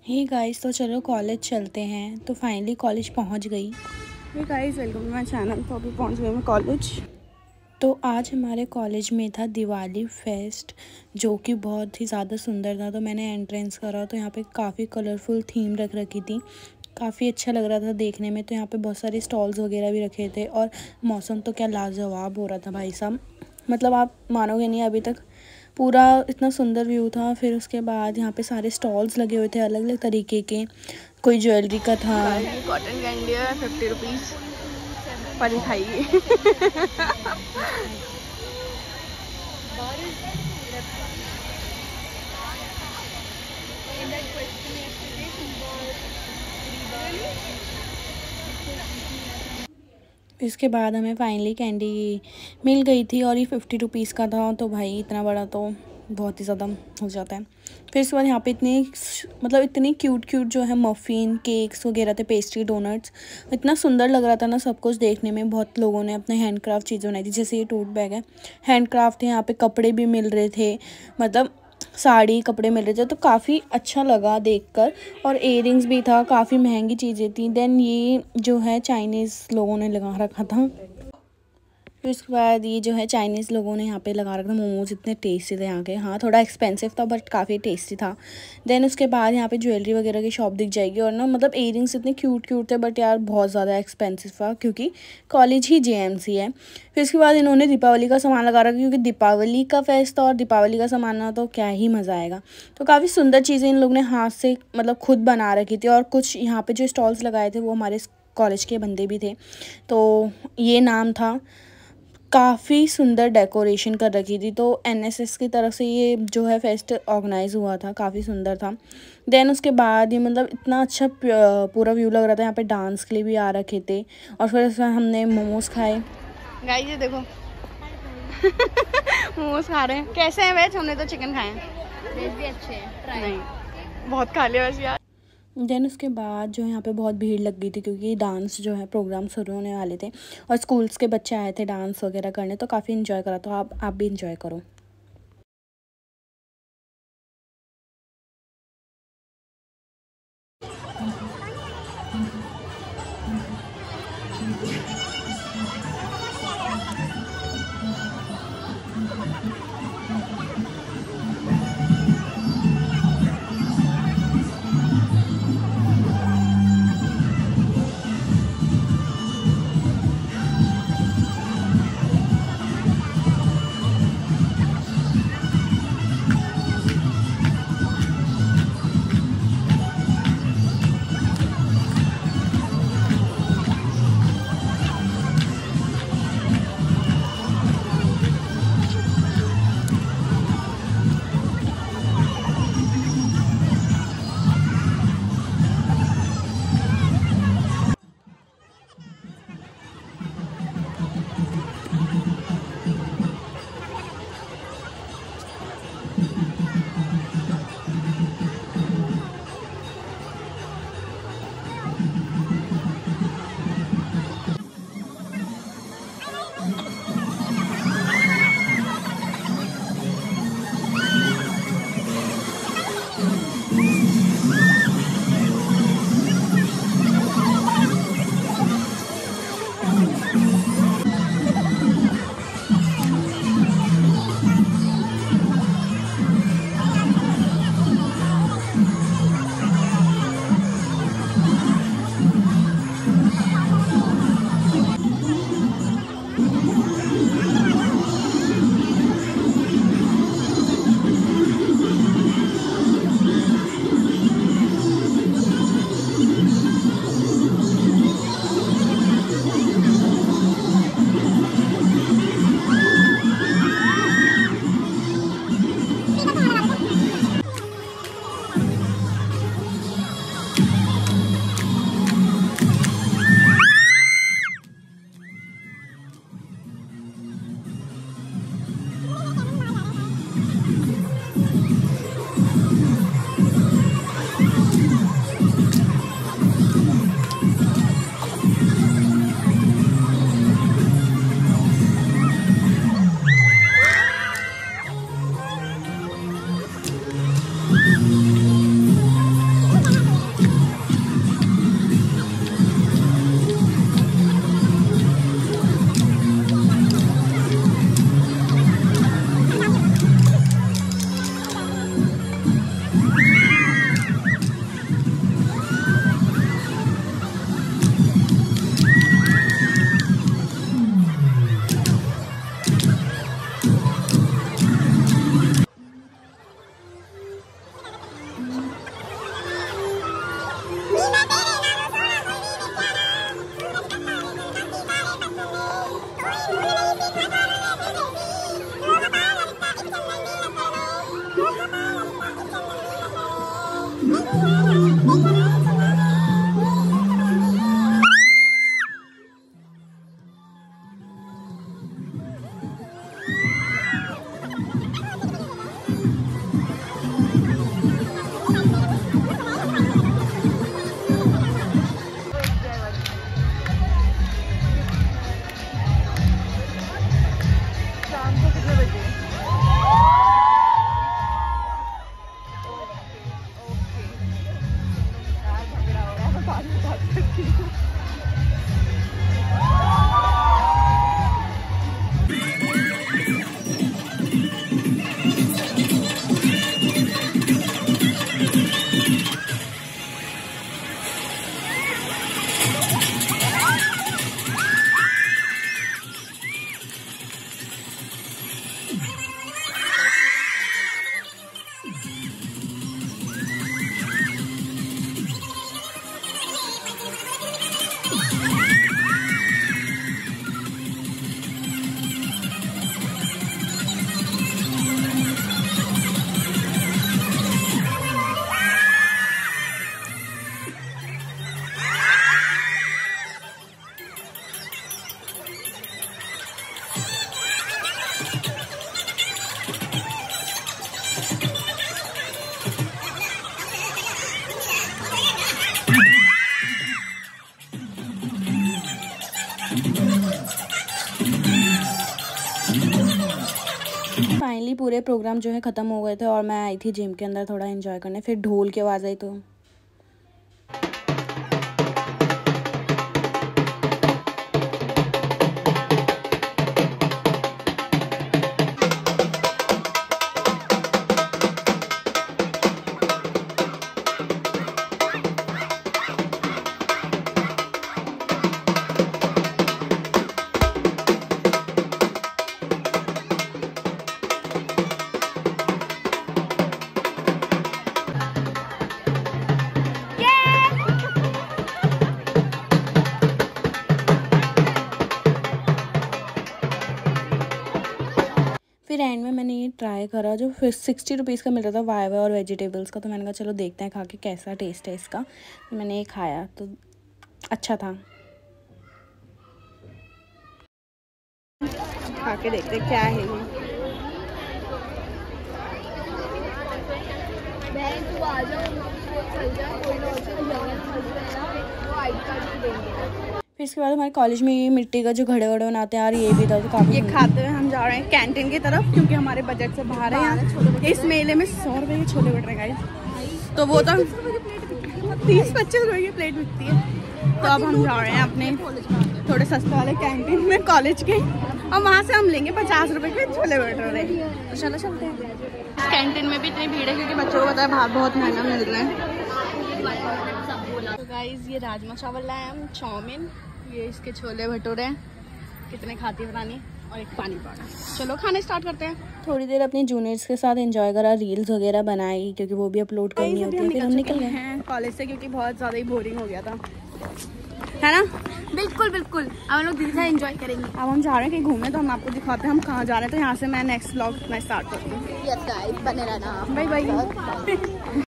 Hey guys, तो चलो college चलते हैं। तो फाइनली कॉलेज पहुंच गई। Hey guys, welcome to my channel. तो अभी पहुंच गए मैं कॉलेज। तो आज हमारे कॉलेज में था दिवाली फेस्ट, जो कि बहुत ही ज़्यादा सुंदर था। तो मैंने एंट्रेंस करा तो यहाँ पे काफ़ी कलरफुल थीम रख रखी थी। काफ़ी अच्छा लग रहा था देखने में। तो यहाँ पे बहुत सारे स्टॉल्स वगैरह भी रखे थे और मौसम तो क्या लाजवाब हो रहा था भाई साहब। मतलब आप मानोगे नहीं, अभी तक पूरा इतना सुंदर व्यू था। फिर उसके बाद यहाँ पे सारे स्टॉल्स लगे हुए थे अलग अलग तरीके के। कोई ज्वेलरी का था। ये कॉटन कैंडी है, 50 रुपीज़ पर खाइए। इसके बाद हमें फाइनली कैंडी मिल गई थी और ये 50 रुपीज़ का था। तो भाई इतना बड़ा तो बहुत ही ज़्यादा हो जाता है। फिर इसके बाद यहाँ पे इतनी क्यूट क्यूट जो है मफ़िन केक्स वगैरह थे, पेस्ट्री, डोनट्स। इतना सुंदर लग रहा था ना सब कुछ देखने में। बहुत लोगों ने अपने हैंडक्राफ्ट चीज़ें बनाई थी, जैसे ये टोट बैग है, हैंडक्राफ्ट थे। यहाँ पे कपड़े भी मिल रहे थे, मतलब साड़ी कपड़े मिल रहे थे। तो काफ़ी अच्छा लगा देखकर। और इयररिंग्स भी था, काफ़ी महंगी चीज़ें थी। देन ये जो है चाइनीज़ लोगों ने लगा रखा था। फिर उसके बाद ये जो है चाइनीज़ लोगों ने यहाँ पे लगा रखा था। मोमोज इतने टेस्टी थे यहाँ के। हाँ, थोड़ा एक्सपेंसिव था बट काफ़ी टेस्टी था। देन उसके बाद यहाँ पे ज्वेलरी वगैरह की शॉप दिख जाएगी। और ना मतलब इयररिंग्स इतने क्यूट क्यूट थे बट यार बहुत ज़्यादा एक्सपेंसिव था, क्योंकि कॉलेज ही जेएमसी है। फिर उसके बाद इन्होंने दीपावली का सामान लगा रखा, क्योंकि दीपावली का फेस्ट था और दीपावली का सामान ना तो क्या ही मज़ा आएगा। तो काफ़ी सुंदर चीज़ें इन लोगों ने हाथ से मतलब खुद बना रखी थी। और कुछ यहाँ पे जो स्टॉल्स लगाए थे वो हमारे कॉलेज के बंदे भी थे। तो ये नाम था। काफ़ी सुंदर डेकोरेशन कर रखी थी। तो एनएसएस की तरफ से ये जो है फेस्ट ऑर्गेनाइज हुआ था, काफ़ी सुंदर था। देन उसके बाद ये मतलब इतना अच्छा पूरा व्यू लग रहा था। यहाँ पे डांस के लिए भी आ रखे थे। और फिर उसमें हमने मोमोज खाए। गाइस ये देखो मोमोज खा रहे हैं। कैसे हैं वेज? हमने तो चिकन खाए हैं। वेज भी अच्छे हैं। नहीं, बहुत खा लिया वैसे यार। देन उसके बाद जो यहाँ पे बहुत भीड़ लग गई थी, क्योंकि डांस जो है प्रोग्राम शुरू होने वाले थे और स्कूल्स के बच्चे आए थे डांस वगैरह करने। तो काफ़ी इन्जॉय करा। तो आप भी इन्जॉय करो। फाइनली पूरे प्रोग्राम जो है ख़त्म हो गए थे और मैं आई थी जिम के अंदर थोड़ा एंजॉय करने। फिर ढोल की आवाज़ आई तो फिर एंड में मैंने ये ट्राई करा जो फिर 60 रुपीज़ का मिल रहा था वाइवा और वेजिटेबल्स का। तो मैंने कहा चलो देखते हैं खा के कैसा टेस्ट है इसका। तो मैंने ये खाया तो अच्छा था। खा के देखते क्या है ये। फिर इसके बाद हमारे कॉलेज में ये मिट्टी का जो घड़े वड़े बनाते हैं यार ये भी था तो काफ़ी। ये खाते हुए हम जा रहे हैं कैंटीन की तरफ क्योंकि हमारे बजट से बाहर है यहाँ। इस मेले में 100 रुपए के छोले भटूरे गाइस, तो वो तो 30-25 रुपए की प्लेट बिकती है। तो अब हम जा रहे हैं अपने थोड़े सस्ते वाले कैंटीन में कॉलेज के और वहाँ से हम लेंगे 50 रुपए के छोले भटूरे। तो चलो चलते हैं। इस कैंटीन में भी इतनी भीड़ है क्योंकि बच्चों को पता है बाहर बहुत महंगा मिल रहा है। तो गाइस ये राजमा चावल लाए हम, चाउमीन, ये इसके छोले भटूरे कितने खाती बनानी और एक पानी पड़ा। चलो खाने स्टार्ट करते हैं। थोड़ी देर अपने जूनियर्स के साथ एंजॉय करा, रील्स वगैरह बनाई क्योंकि वो भी अपलोड करनी होती है। फिर हम निकल गए हैं कॉलेज से क्योंकि बहुत ज़्यादा ही बोरिंग हो गया था, है ना? बिल्कुल बिल्कुल। अब हम लोग दीदी का एंजॉय करेंगे। अब हम जा रहे हैं कहीं घूमने तो हम आपको दिखाते हैं हम कहाँ जा रहे हैं। तो यहाँ से मैं नेक्स्ट व्लॉग मैं स्टार्ट करती हूँ। बने रहना। Bye bye.